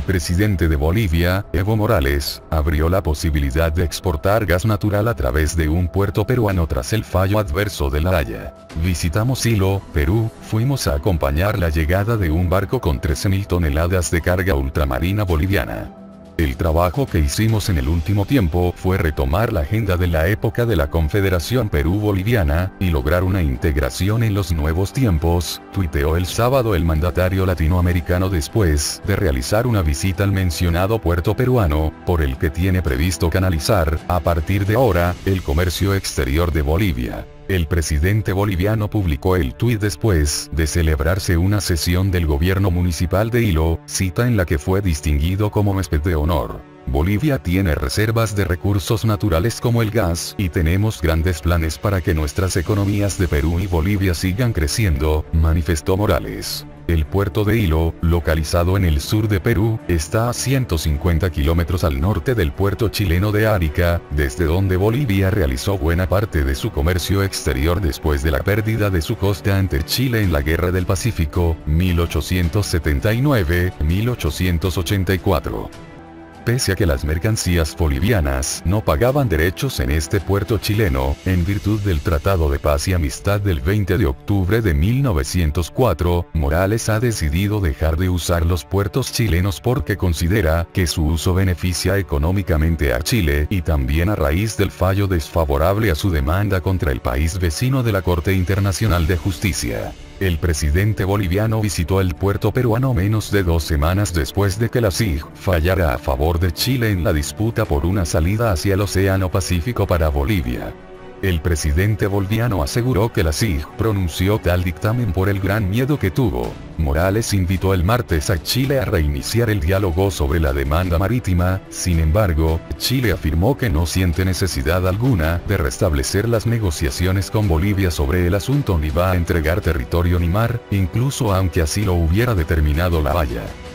presidente de Bolivia, Evo Morales, abrió la posibilidad de exportar gas natural a través de un puerto peruano tras el fallo adverso de La Haya. Visitamos Hilo, Perú, fuimos a acompañar la llegada de un barco con 13.000 toneladas de carga ultramarina boliviana. El trabajo que hicimos en el último tiempo fue retomar la agenda de la época de la Confederación Perú-Boliviana, y lograr una integración en los nuevos tiempos, tuiteó el sábado el mandatario latinoamericano después de realizar una visita al mencionado puerto peruano, por el que tiene previsto canalizar, a partir de ahora, el comercio exterior de Bolivia. El presidente boliviano publicó el tuit después de celebrarse una sesión del gobierno municipal de Hilo, cita en la que fue distinguido como huésped de honor. Bolivia tiene reservas de recursos naturales como el gas, y tenemos grandes planes para que nuestras economías de Perú y Bolivia sigan creciendo, manifestó Morales. El puerto de Hilo, localizado en el sur de Perú, está a 150 kilómetros al norte del puerto chileno de Arica, desde donde Bolivia realizó buena parte de su comercio exterior después de la pérdida de su costa ante Chile en la Guerra del Pacífico, 1879-1884. Pese a que las mercancías bolivianas no pagaban derechos en este puerto chileno, en virtud del Tratado de Paz y Amistad del 20 de octubre de 1904, Morales ha decidido dejar de usar los puertos chilenos porque considera que su uso beneficia económicamente a Chile, y también a raíz del fallo desfavorable a su demanda contra el país vecino de la Corte Internacional de Justicia. El presidente boliviano visitó el puerto peruano menos de 2 semanas después de que la CIG fallara a favor de Chile en la disputa por una salida hacia el Océano Pacífico para Bolivia. El presidente boliviano aseguró que la CIG pronunció tal dictamen por el gran miedo que tuvo. Morales invitó el martes a Chile a reiniciar el diálogo sobre la demanda marítima, sin embargo, Chile afirmó que no siente necesidad alguna de restablecer las negociaciones con Bolivia sobre el asunto ni va a entregar territorio ni mar, incluso aunque así lo hubiera determinado La Haya.